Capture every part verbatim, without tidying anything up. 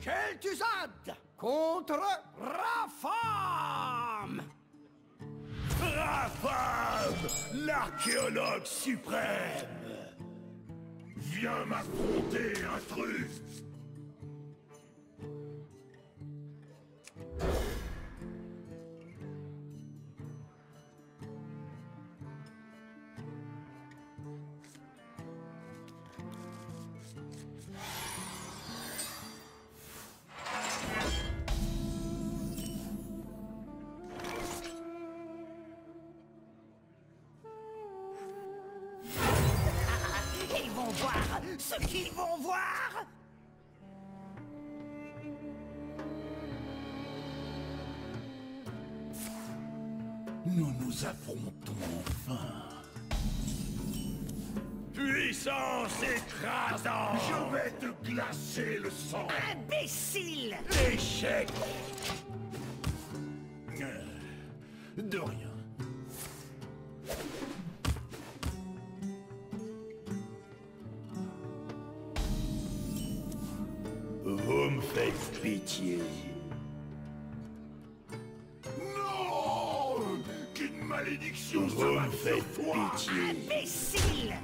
Kel'Thuzad contre Rapham. Rapham, l'archéologue suprême. Viens m'affronter, intrus. Ils vont voir ce qu'ils vont voir. Nous nous affrontons enfin. Puissance écrasante. Je vais te glacer le sang. Imbécile. Échec. Euh, De rien. Vous me faites pitié. Non! Qu'une malédiction s'abatte sur toi! Imbécile.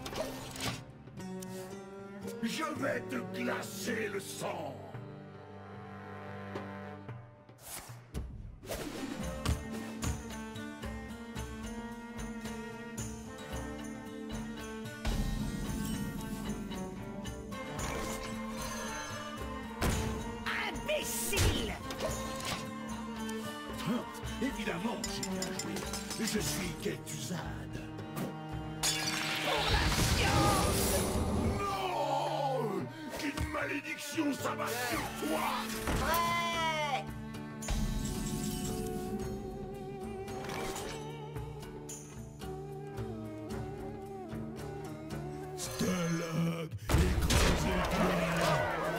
Je vais te glacer le sang! Imbécile. Hein, évidemment, j'ai bien joué. Je suis Kel'Thuzad. Pour la science. Non! Qu'une malédiction s'abatte sur toi! Ouais. Stalag, écrasez-toi!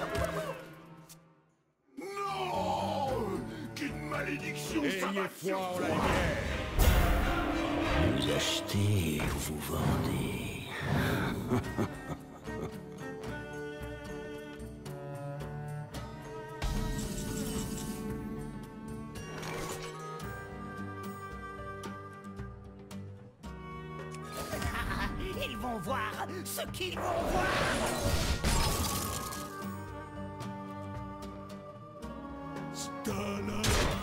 Non! Qu'une malédiction s'abatte sur toi! Vous achetez ou vous vendez. Ils vont voir ce qu'ils vont voir. Stalag!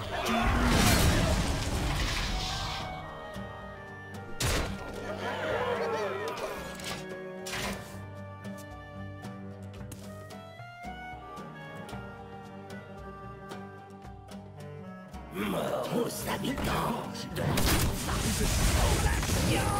Mort aux habitants de la science.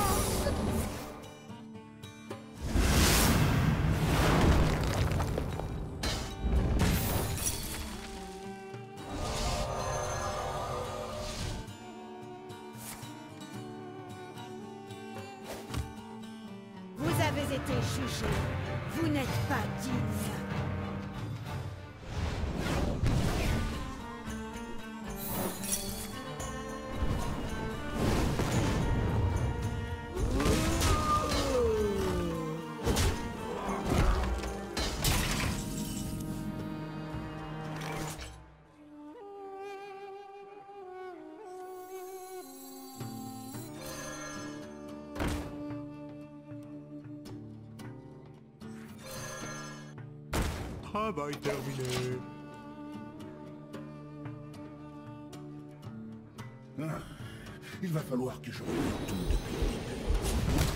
Vous avez été jugé. Vous n'êtes pas digne. Travail terminé. Ah, il va falloir que je regarde tout depuis le début.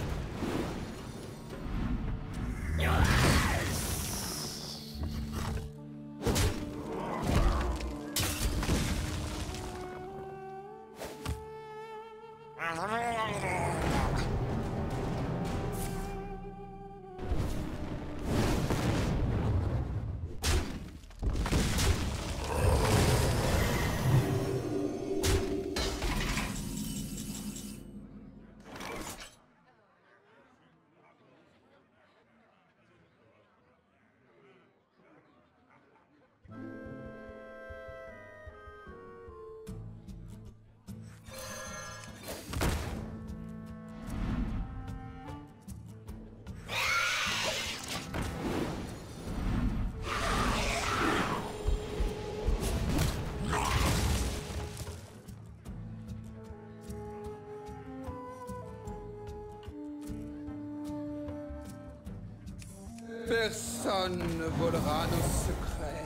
personne ne volera nos secrets.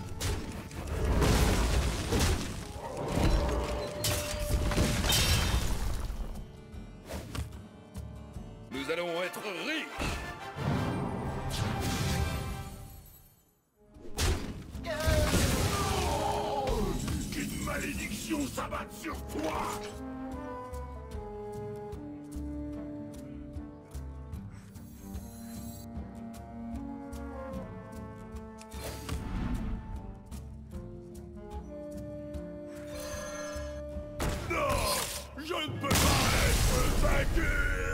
Nous allons être riches. Qu'une malédiction s'abatte sur toi. Non, je ne peux pas être vaincu.